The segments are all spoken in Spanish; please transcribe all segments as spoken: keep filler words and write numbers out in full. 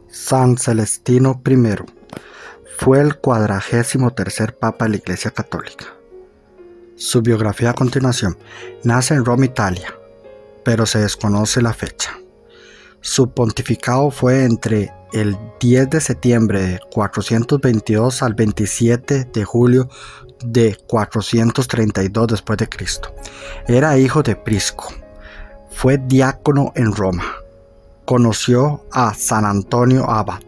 San Celestino primero fue el cuadragésimo tercer Papa de la Iglesia Católica. Su biografía a continuación. Nace en Roma, Italia, pero se desconoce la fecha. Su pontificado fue entre el diez de septiembre de cuatrocientos veintidós al veintisiete de julio de cuatrocientos treinta y dos después de Cristo. Era hijo de Prisco. Fue diácono en Roma. Conoció a San Antonio Abad.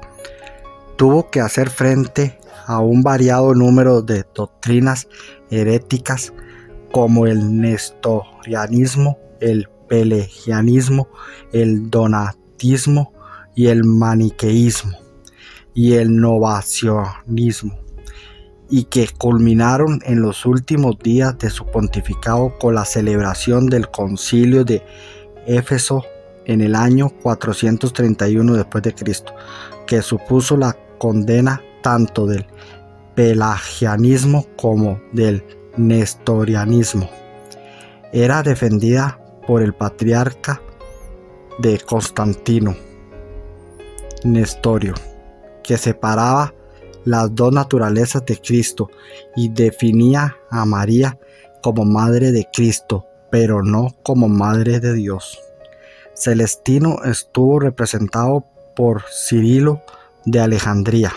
Tuvo que hacer frente a un variado número de doctrinas heréticas como el nestorianismo, el pelagianismo, el donatismo y el maniqueísmo y el novacionismo, y que culminaron en los últimos días de su pontificado con la celebración del concilio de Éfeso en el año cuatrocientos treinta y uno después de Cristo, que supuso la condena tanto del pelagianismo como del nestorianismo. Era defendida por el patriarca de Constantino, Nestorio, que separaba las dos naturalezas de Cristo y definía a María como madre de Cristo, pero no como madre de Dios. Celestino estuvo representado por Cirilo de Alejandría,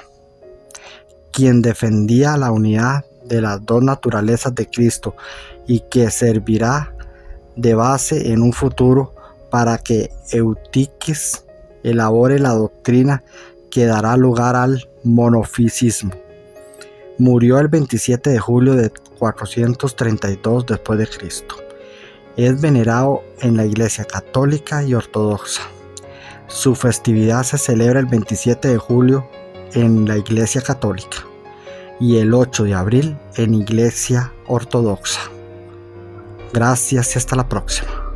quien defendía la unidad de las dos naturalezas de Cristo y que servirá de base en un futuro para que Eutiquis elabore la doctrina que dará lugar al monofisismo. Murió el veintisiete de julio de cuatrocientos treinta y dos después de Cristo. Es venerado en la Iglesia Católica y Ortodoxa. Su festividad se celebra el veintisiete de julio en la Iglesia Católica y el ocho de abril en Iglesia Ortodoxa. Gracias y hasta la próxima.